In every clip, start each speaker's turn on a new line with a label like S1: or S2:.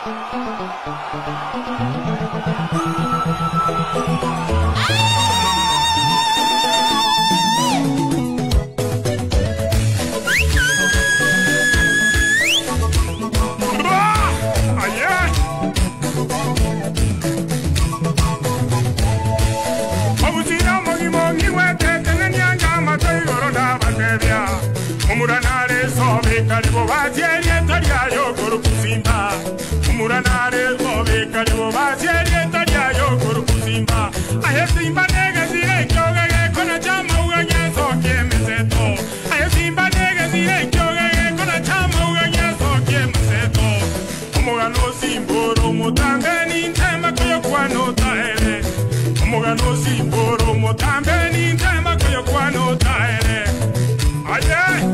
S1: Umuranare sobe karibo bajerie tariayo korukuzimba. Umuranare sobe karibo bajerie tariayo korukuzimba. Aye simba nega zire kyoga kona chama uganya soke meseto. Aye simba nega zire kyoga kona chama uganya soke meseto. Umugano simboro mutambe nintema koyo kwano taere. Umugano simboro mutambe nintema koyo kwano taere. Aye.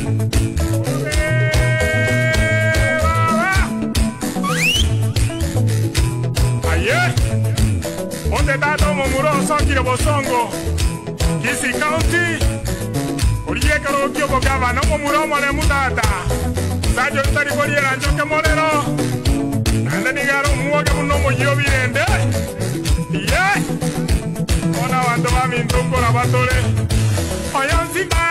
S1: Onde dato momuroso kiro bosongo Kisi County Orie karo kyo bogava no momuromo le mutata Sayo tari boriera njoke molero Nande nigaro muoge munomo yo virende Ona wando wa mintungo la batole Oyan simba